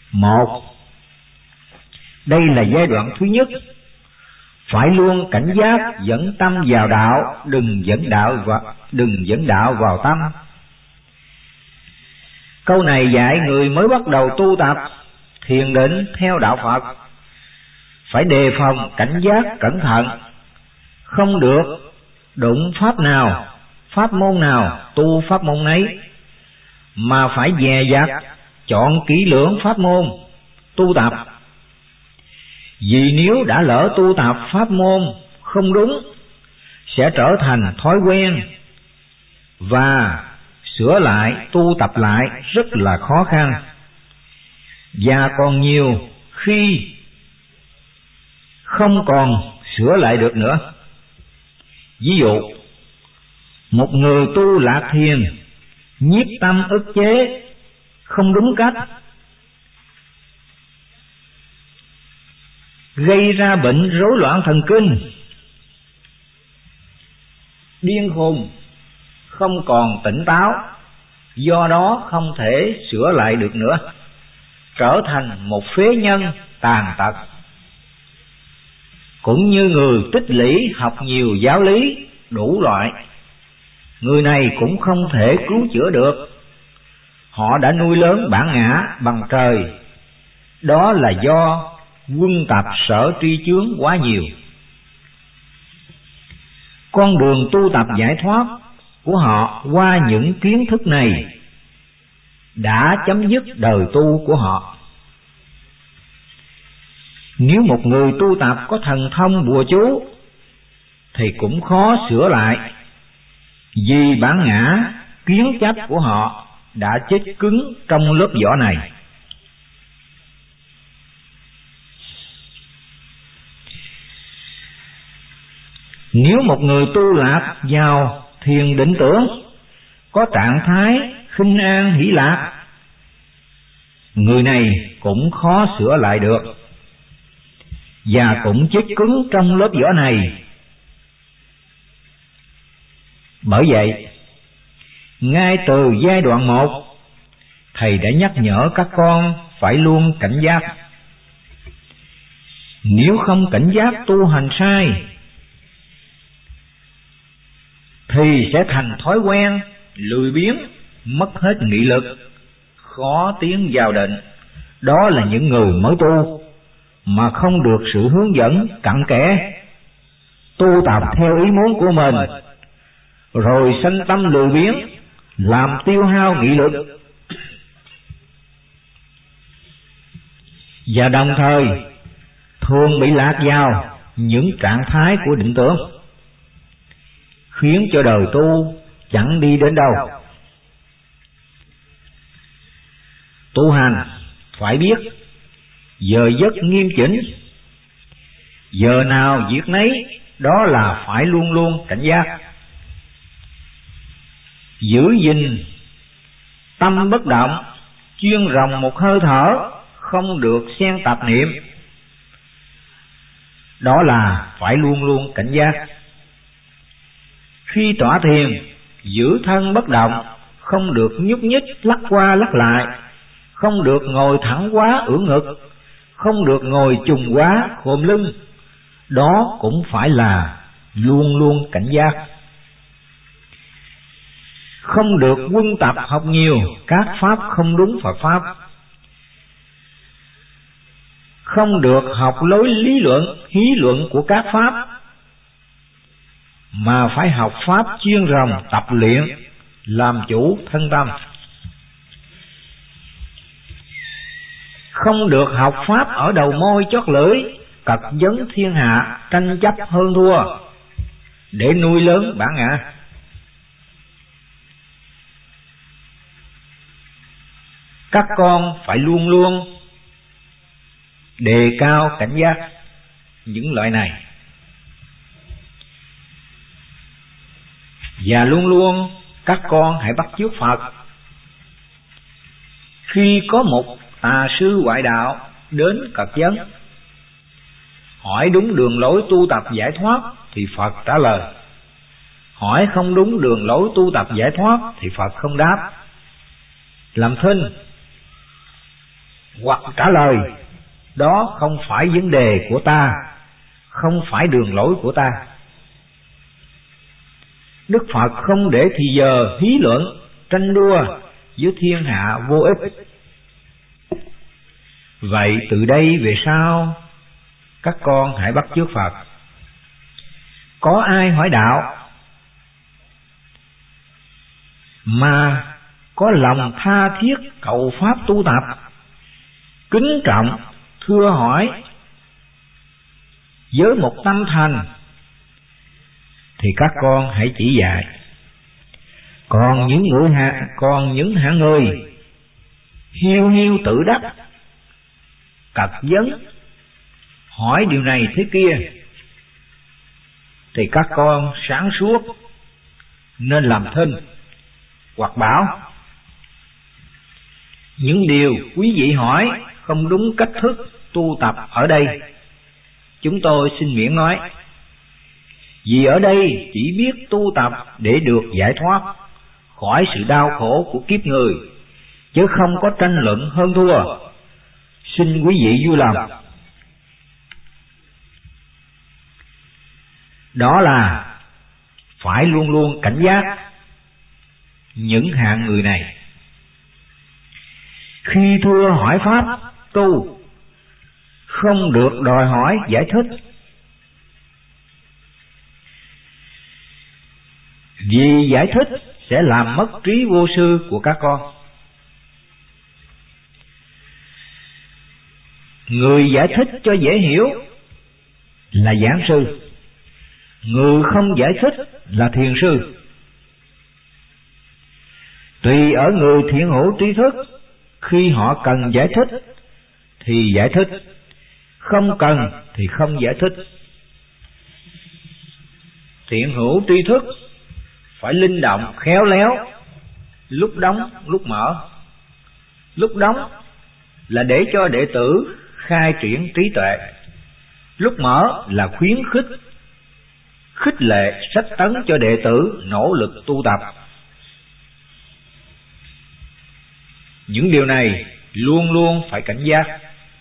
Một, đây là giai đoạn thứ nhất, phải luôn cảnh giác dẫn tâm vào đạo, đừng dẫn đạo vào tâm. Câu này dạy người mới bắt đầu tu tập thiền định theo đạo Phật phải đề phòng, cảnh giác, cẩn thận, không được đụng pháp nào, pháp môn nào tu pháp môn nấy, mà phải dè dặt chọn kỹ lưỡng pháp môn tu tập. Vì nếu đã lỡ tu tập pháp môn không đúng sẽ trở thành thói quen, và sửa lại tu tập lại rất là khó khăn, và còn nhiều khi không còn sửa lại được nữa. Ví dụ, một người tu lạc thiền nhiếp tâm ức chế không đúng cách, gây ra bệnh rối loạn thần kinh, điên khùng, không còn tỉnh táo, do đó không thể sửa lại được nữa, trở thành một phế nhân tàn tật. Cũng như người tích lũy học nhiều giáo lý đủ loại, người này cũng không thể cứu chữa được. Họ đã nuôi lớn bản ngã bằng trời, đó là do quân tập sở tri chướng quá nhiều. Con đường tu tập giải thoát của họ qua những kiến thức này đã chấm dứt đời tu của họ. Nếu một người tu tập có thần thông bùa chú thì cũng khó sửa lại, vì bản ngã kiến chấp của họ đã chết cứng trong lớp vỏ này. Nếu một người tu lạc vào thiền định tưởng có trạng thái khinh an hỷ lạc, người này cũng khó sửa lại được, và cũng chết cứng trong lớp vỏ này. Bởi vậy, ngay từ giai đoạn 1, Thầy đã nhắc nhở các con phải luôn cảnh giác. Nếu không cảnh giác tu hành sai thì sẽ thành thói quen, lười biếng, mất hết nghị lực, khó tiến vào định. Đó là những người mới tu mà không được sự hướng dẫn cặn kẽ, tu tập theo ý muốn của mình, rồi sanh tâm lười biếng, làm tiêu hao nghị lực, và đồng thời thường bị lạc vào những trạng thái của định tưởng, khiến cho đời tu chẳng đi đến đâu. Tu hành phải biết giờ giấc nghiêm chỉnh, giờ nào việc nấy, đó là phải luôn luôn cảnh giác. Giữ gìn tâm bất động, chuyên ròng một hơi thở, không được xen tạp niệm, đó là phải luôn luôn cảnh giác. Khi tọa thiền, giữ thân bất động, không được nhúc nhích lắc qua lắc lại, không được ngồi thẳng quá ưỡn ngực, không được ngồi trùng quá khom lưng, đó cũng phải là luôn luôn cảnh giác. Không được quân tập học nhiều các pháp không đúng Phật pháp, không được học lối lý luận, hí luận của các pháp, mà phải học pháp chuyên ròng tập luyện, làm chủ thân tâm. Không được học pháp ở đầu môi chót lưỡi, cật vấn thiên hạ, tranh chấp hơn thua, để nuôi lớn bản ngã. Các con phải luôn luôn đề cao cảnh giác những loại này, và luôn luôn các con hãy bắt chước Phật. Khi có một tà sư ngoại đạo đến cật vấn, hỏi đúng đường lối tu tập giải thoát thì Phật trả lời, hỏi không đúng đường lối tu tập giải thoát thì Phật không đáp. Làm thinh hoặc trả lời đó không phải vấn đề của ta, không phải đường lối của ta. Đức Phật không để thì giờ hí luận, tranh đua với thiên hạ vô ích. Vậy từ đây về sau, các con hãy bắt chước Phật. Có ai hỏi đạo mà có lòng tha thiết cầu pháp tu tập, kính trọng thưa hỏi với một tâm thành, thì các con hãy chỉ dạy. Còn những hạng người hiu hiu tự đắc, cật vấn hỏi điều này thế kia, thì các con sáng suốt nên làm thinh hoặc bảo: những điều quý vị hỏi không đúng cách thức tu tập ở đây, chúng tôi xin miễn nói, vì ở đây chỉ biết tu tập để được giải thoát khỏi sự đau khổ của kiếp người, chứ không có tranh luận hơn thua. Xin quý vị vui lòng. Đó là phải luôn luôn cảnh giác những hạng người này. Khi thưa hỏi pháp tu, không được đòi hỏi giải thích, vì giải thích sẽ làm mất trí vô sư của các con. Người giải thích cho dễ hiểu là giảng sư, người không giải thích là thiền sư. Tùy ở người thiện hữu trí thức, khi họ cần giải thích thì giải thích, không cần thì không giải thích. Thiện hữu tri thức phải linh động khéo léo, lúc đóng lúc mở. Lúc đóng là để cho đệ tử khai triển trí tuệ, lúc mở là khuyến khích, khích lệ sách tấn cho đệ tử nỗ lực tu tập. Những điều này luôn luôn phải cảnh giác.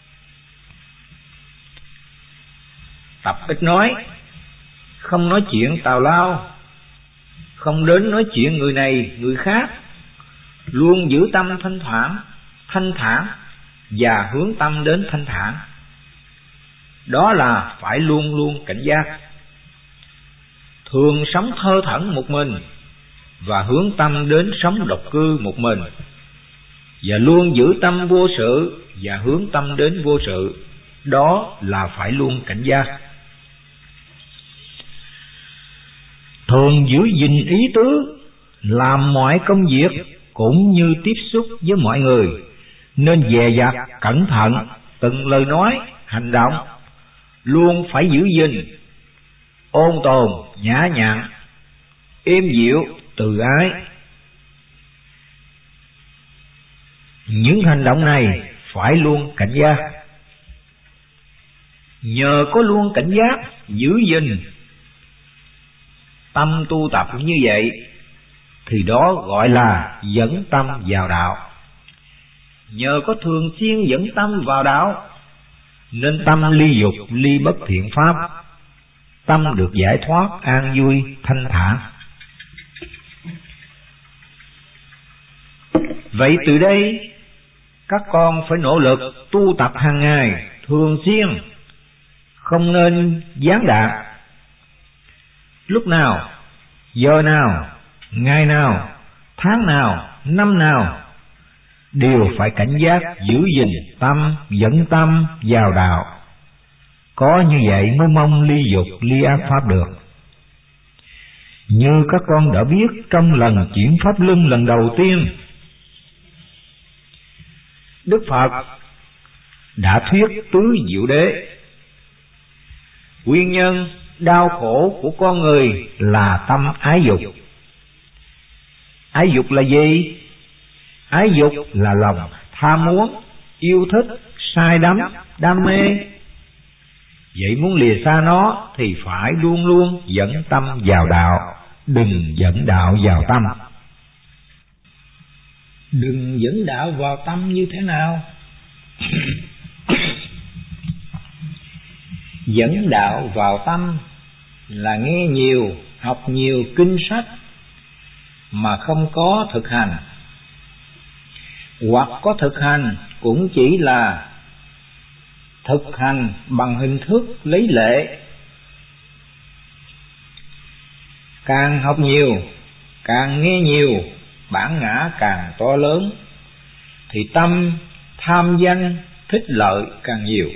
Tập ít nói, không nói chuyện tào lao, không đến nói chuyện người này người khác, luôn giữ tâm thanh thản và hướng tâm đến thanh thản. Đó là phải luôn luôn cảnh giác. Thường sống thơ thẩn một mình và hướng tâm đến sống độc cư một mình, và luôn giữ tâm vô sự và hướng tâm đến vô sự. Đó là phải luôn cảnh giác. Thường giữ gìn ý tứ, làm mọi công việc cũng như tiếp xúc với mọi người, nên dè dặt cẩn thận từng lời nói, hành động, luôn phải giữ gìn ôn tồn, nhã nhặn, êm dịu, từ ái. Những hành động này phải luôn cảnh giác. Nhờ có luôn cảnh giác, giữ gìn tâm tu tập như vậy, thì đó gọi là dẫn tâm vào đạo. Nhờ có thường xuyên dẫn tâm vào đạo, nên tâm ly dục, ly bất thiện pháp, tâm được giải thoát, an vui, thanh thản. Vậy từ đây các con phải nỗ lực tu tập hàng ngày, thường xuyên, không nên gián đoạn. Lúc nào, giờ nào, ngày nào, tháng nào, năm nào, đều phải cảnh giác giữ gìn tâm, dẫn tâm vào đạo. Có như vậy mới mong ly dục, ly ác pháp được. Như các con đã biết trong lần chuyển pháp luân lần đầu tiên, Đức Phật đã thuyết tứ diệu đế. Nguyên nhân đau khổ của con người là tâm ái dục. Ái dục là gì? Ái dục là lòng tham muốn, yêu thích, sai đắm, đam mê. Vậy muốn lìa xa nó thì phải luôn luôn dẫn tâm vào đạo, đừng dẫn đạo vào tâm. Đừng dẫn đạo vào tâm như thế nào? Dẫn đạo vào tâm là nghe nhiều, học nhiều kinh sách mà không có thực hành, hoặc có thực hành cũng chỉ là thực hành bằng hình thức lấy lệ. Càng học nhiều, càng nghe nhiều, bản ngã càng to lớn, thì tâm tham danh thích lợi càng nhiều,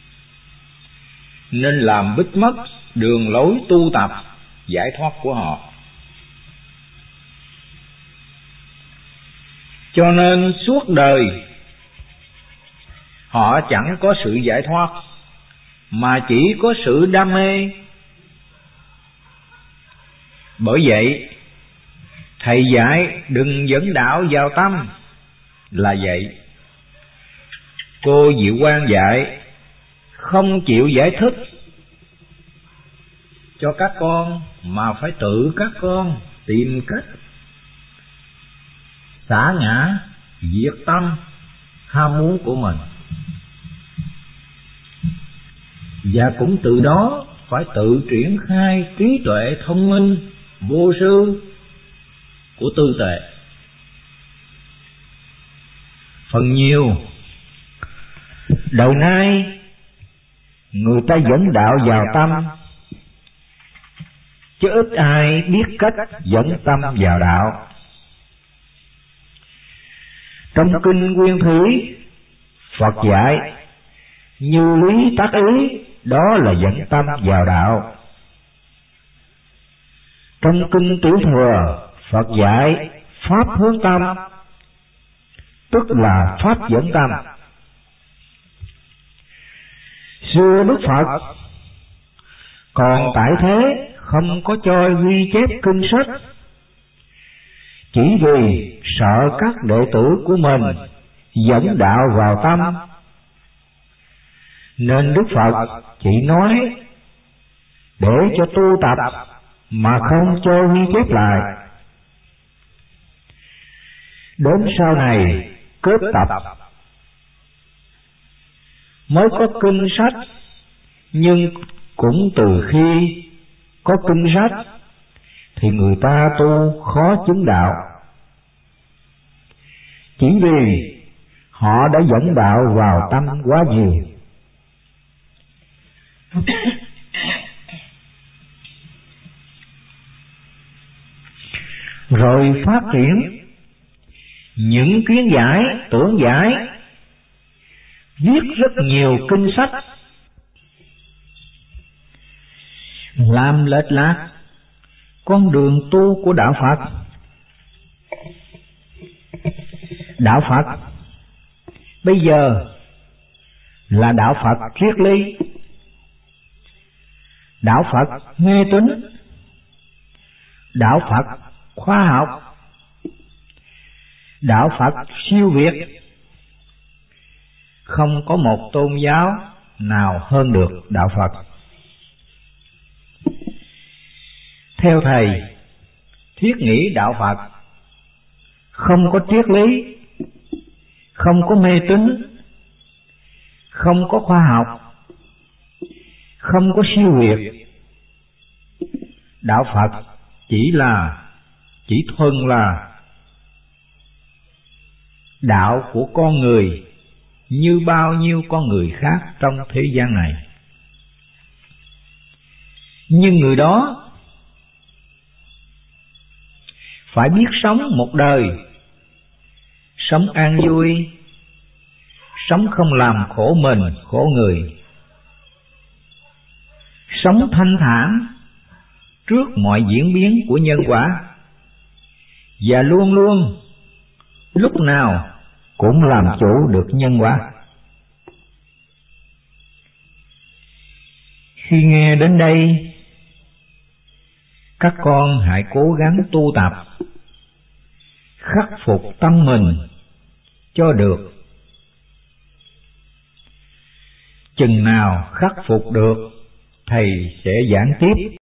nên làm bít mất đường lối tu tập giải thoát của họ. Cho nên suốt đời họ chẳng có sự giải thoát, mà chỉ có sự đam mê. Bởi vậy thầy dạy đừng dẫn đạo vào tâm là vậy. Cô Diệu Quang dạy không chịu giải thích cho các con, mà phải tự các con tìm cách xả ngã, diệt tâm ham muốn của mình, và cũng từ đó phải tự triển khai trí tuệ thông minh vô sư của tư tệ. Phần nhiều đời nay người ta dẫn đạo vào tâm, chứ ít ai biết cách dẫn tâm vào đạo. Trong kinh Nguyên Thủy, Phật dạy như lý tác ý, đó là dẫn tâm vào đạo. Trong kinh Tiểu Thừa, Phật dạy pháp hướng tâm, tức là pháp dẫn tâm. Xưa Đức Phật còn tại thế không có cho ghi chép kinh sách, chỉ vì sợ các đệ tử của mình dẫn đạo vào tâm, nên Đức Phật chỉ nói để cho tu tập mà không cho ghi chép lại. Đến sau này kết tập mới có kinh sách, nhưng cũng từ khi có kinh sách thì người ta tu khó chứng đạo, chỉ vì họ đã dẫn đạo vào tâm quá nhiều. Rồi phát triển những kiến giải, tưởng giải, viết rất nhiều kinh sách, làm lệch lạc con đường tu của đạo Phật. Đạo Phật bây giờ là đạo Phật triết lý, đạo Phật mê tín, đạo Phật khoa học, đạo Phật siêu việt. Không có một tôn giáo nào hơn được đạo Phật. Theo thầy, thiết nghĩ đạo Phật không có triết lý, không có mê tín, không có khoa học, không có siêu việt. Đạo Phật chỉ thuần là đạo của con người, như bao nhiêu con người khác trong thế gian này. Nhưng người đó phải biết sống một đời, sống an vui, sống không làm khổ mình, khổ người, sống thanh thản trước mọi diễn biến của nhân quả, và luôn luôn lúc nào cũng làm chủ được nhân quả. Khi nghe đến đây, các con hãy cố gắng tu tập, khắc phục tâm mình cho được. Chừng nào khắc phục được, thầy sẽ giảng tiếp